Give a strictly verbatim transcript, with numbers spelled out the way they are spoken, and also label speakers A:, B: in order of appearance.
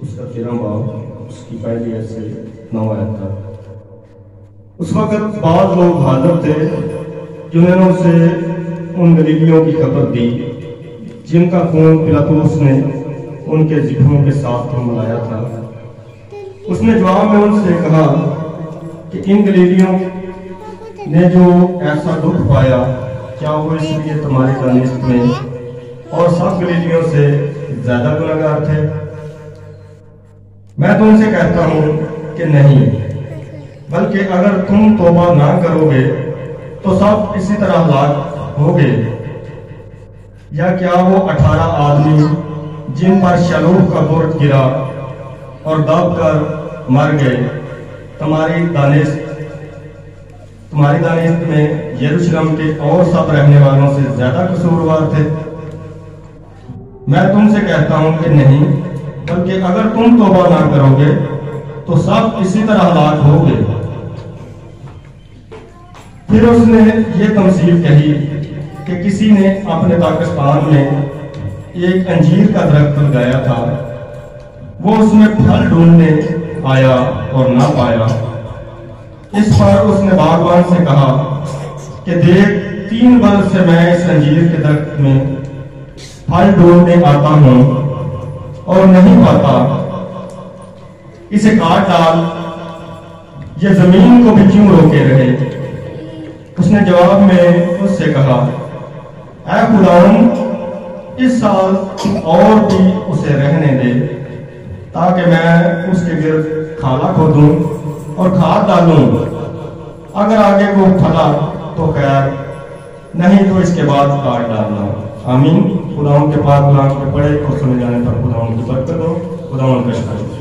A: उसका तेरह बाब उसकी पहली आयत से नौ आयत तक। उस वक्त बाद लोग हाजिर थे जिन्होंने उसे उन गलीलियों की खबर दी जिनका खून पिलातुस ने उनके जिभों के साथ मिलाया था। उसने जवाब में उनसे कहा कि इन गलीलियों ने जो ऐसा दुख पाया, क्या वो इसलिए तुम्हारी दानिश में और सब गलीलियों से ज्यादा गुनहगार थे? मैं तुमसे कहता हूं कि नहीं, बल्कि अगर तुम तौबा ना करोगे तो सब इसी तरह हलाक होगे। या क्या वो अठारह आदमी जिन पर शलूह का बुर्ज गिरा और दब कर मर गए, तुम्हारी दानिश तुम्हारी दानिश में यरूशलेम के और सब रहने वालों से ज्यादा कसूरवार थे? मैं तुमसे कहता हूं कि नहीं, बल्कि अगर तुम तौबा ना करोगे तो सब इसी तरह हलाक होगे। फिर उसने ये तमसील कही कि किसी ने अपने पाकिस्तान में एक अंजीर का दरख्त लगाया था। वो उसमें फल ढूंढने आया और ना पाया। इस पर उसने बागवान से कहा कि देख, तीन बरस से मैं इस अंजीर के दरख्त में फल ढूंढने आता हूं और नहीं पाता, इसे काट डाल, ये जमीन को भी क्यों रोके रहे? उसने जवाब में उससे कहा, ऐ खुदावंद, इस साल और भी उसे रहने दे, ताकि मैं उसके गिर्द खाला खोदूं और खाद डालूं। अगर आगे को फला तो खैर, नहीं तो इसके बाद काट डालना। आमीन। खुदावंद के पाक कलाम के पढ़े और सुने जाने पर खुदावंद की बरकत हो। खुदावंद का शुक्र।